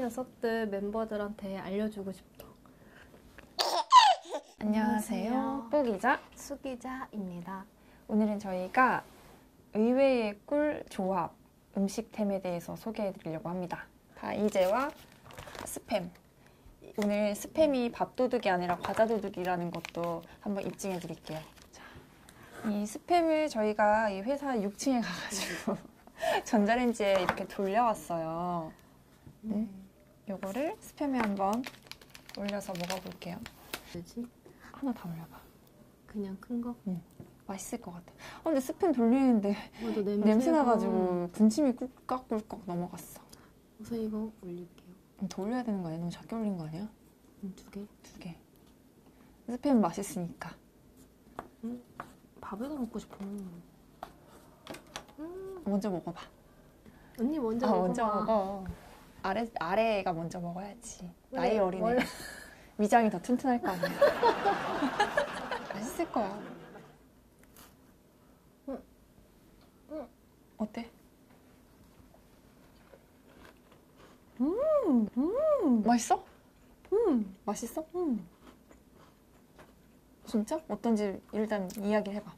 녀석들 멤버들한테 알려주고 싶어. 안녕하세요. 뽀기자 수기자입니다. 오늘은 저희가 의외의 꿀 조합 음식템에 대해서 소개해드리려고 합니다. 다이제와 스팸. 오늘 스팸이 밥도둑이 아니라 과자도둑이라는 것도 한번 입증해드릴게요. 이 스팸을 저희가 이 회사 6층에 가가지고 전자레인지에 이렇게 돌려왔어요. 요거를 스팸에 한번 올려서 먹어볼게요. 뭐지? 하나 다 올려봐. 그냥 큰 거? 응. 맛있을 것 같아. 근데 스팸 돌리는데 냄새 나가지고 군침이 꿀꺽꿀꺽 넘어갔어. 우선 이거 올릴게요. 더 올려야 되는 거 아니야? 너무 작게 올린 거 아니야? 2개? 2개. 스팸 맛있으니까. 밥에도 먹고 싶어. 먼저 먹어봐. 언니 먼저 먹어봐. 먼저 먹어. 아래가 먼저 먹어야지. 나이 어린애. 원래... 위장이 더 튼튼할 거 아니야. 맛있을 거야. 어때? 맛있어? 맛있어? 진짜? 어떤지 일단 이야기를 해봐.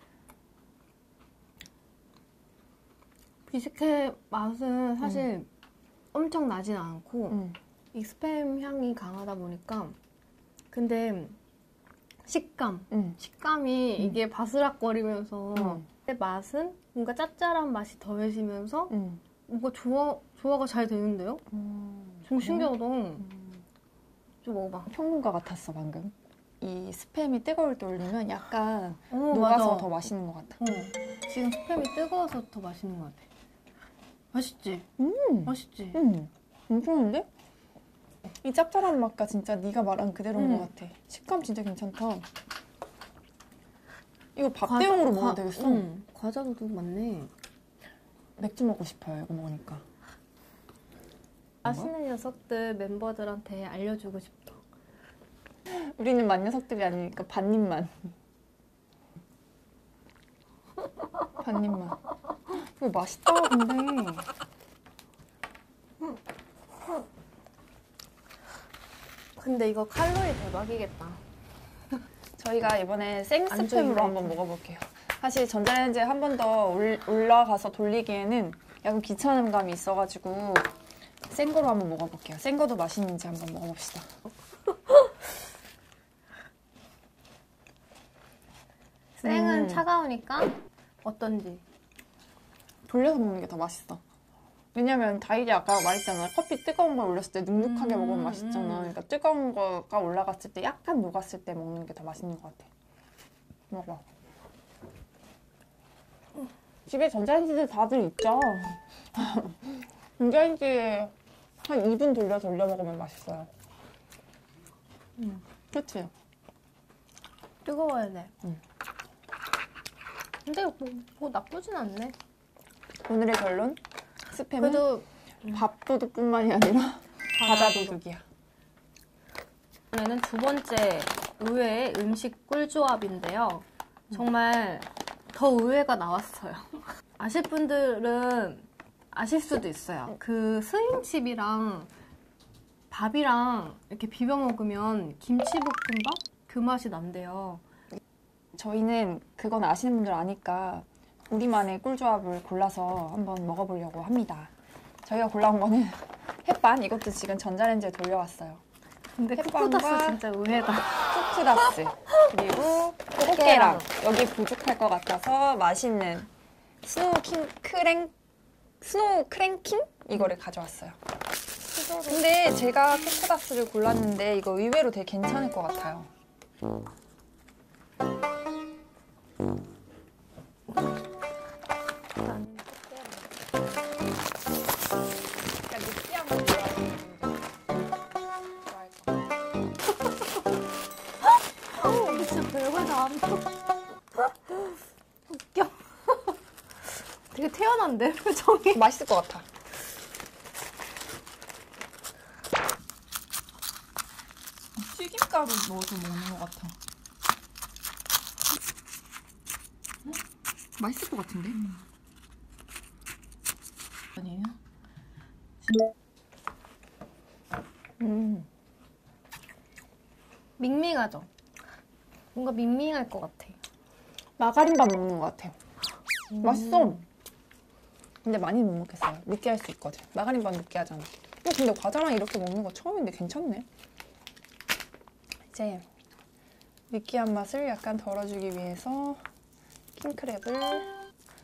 비스켓 맛은 사실 엄청 나진 않고 이 스팸 향이 강하다 보니까 근데 식감이 이게 바스락거리면서 맛은 뭔가 짭짤한 맛이 더해지면서 뭔가 조화가 잘 되는데요? 좀 신기하다. 좀 먹어봐. 평론가 같았어 방금. 이 스팸이 뜨거울 때 올리면 약간 녹아서 더 맛있는 것 같아. 지금 스팸이 뜨거워서 더 맛있는 것 같아. 맛있지? 맛있지? 괜찮은데? 이 짭짤한 맛과 진짜 네가 말한 그대로인 것 같아. 식감 진짜 괜찮다. 이거 밥 대용으로 먹어도 되겠어. 과자도 많네. 맥주 먹고 싶어요, 이거 먹으니까. 맛있는 녀석들 멤버들한테 알려주고 싶어. 우리는 만녀석들이 아니니까 반입만. 반입만. 이거 맛있다, 근데. 근데 이거 칼로리 대박이겠다. 저희가 이번에 생스팸으로 한번 먹어볼게요. 사실 전자레인지에 한 번 더 올라가서 돌리기에는 약간 귀찮은 감이 있어가지고 생 거로 한번 먹어볼게요. 생 거도 맛있는지 한번 먹어봅시다. 생은 차가우니까 어떤지. 돌려서 먹는 게 더 맛있어. 왜냐면 다이제 아까 말했잖아. 커피 뜨거운 걸 올렸을 때 눅눅하게 먹으면 맛있잖아. 그러니까 뜨거운 거가 올라갔을 때 약간 녹았을 때 먹는 게 더 맛있는 것 같아. 먹어. 집에 전자레인지들 다들 있죠? 전자레인지에 한 2분 돌려서 올려 먹으면 맛있어요. 그치? 뜨거워야 돼. 근데 뭐 나쁘진 않네. 오늘의 결론? 스팸은 그래도 밥도둑뿐만이 아니라 과자도둑이야. 이번에는 두 번째 의외의 음식 꿀조합인데요. 정말 더 의외가 나왔어요. 아실 분들은 아실 수도 있어요. 그 스윙칩이랑 밥이랑 이렇게 비벼 먹으면 김치볶음밥? 그 맛이 난대요. 저희는 그건 아시는 분들 아니까 우리만의 꿀조합을 골라서 한번 먹어보려고 합니다. 저희가 골라온 거는 햇반, 이것도 지금 전자레인지에 돌려왔어요. 근데 쿠쿠다스 진짜 의외다. 쿠쿠다스, 그리고 꽃게랑 여기 부족할 것 같아서 맛있는 스노우 크랭킹? 이거를 가져왔어요. 근데 제가 쿠쿠다스를 골랐는데 이거 의외로 되게 괜찮을 것 같아요. 진짜 별걸 다 한다. 웃겨. 되게 태연한데, 표정이. 맛있을 것 같아. 튀김가루 넣어서 먹는 것 같아. 맛있을 것 같은데? 아니에요? 밍밍하죠? 뭔가 밍밍할 것 같아. 마가린밥 먹는 것 같아요. 맛있어. 근데 많이 못 먹겠어요. 느끼할 수 있거든. 마가린밥 느끼하잖아. 근데 과자랑 이렇게 먹는 거 처음인데 괜찮네. 이제 느끼한 맛을 약간 덜어주기 위해서 킹크랩을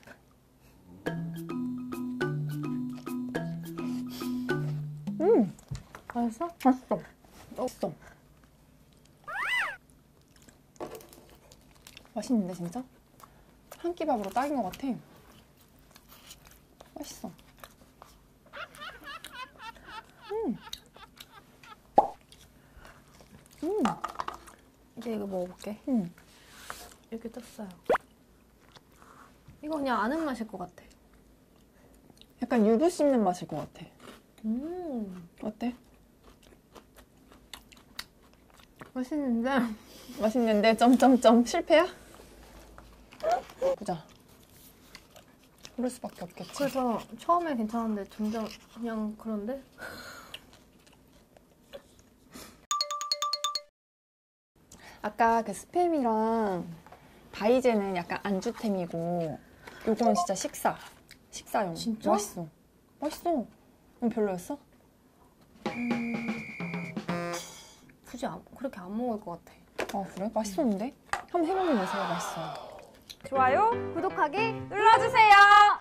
맛있어? 맛있어. 맛있어. 맛있는데 진짜? 한 끼 밥으로 딱인 것 같아. 맛있어. 이제 이거 먹어볼게. 음. 이렇게 떴어요. 이거 그냥 아는 맛일 것 같아. 약간 유부 씹는 맛일 것 같아. 어때? 맛있는데 맛있는데 점점점 실패야? 보자. 그럴 수밖에 없겠지. 그래서 처음에 괜찮은데 점점 그냥 그런데? 아까 그 스팸이랑 바이제는 약간 안주템이고 요건 진짜 식사용. 진짜? 맛있어. 맛있어. 별로였어? 굳이 그렇게 안 먹을 것 같아. 아 그래? 맛있었는데? 한번 해보면 아세요. 맛있어요. 좋아요, 구독하기 눌러주세요.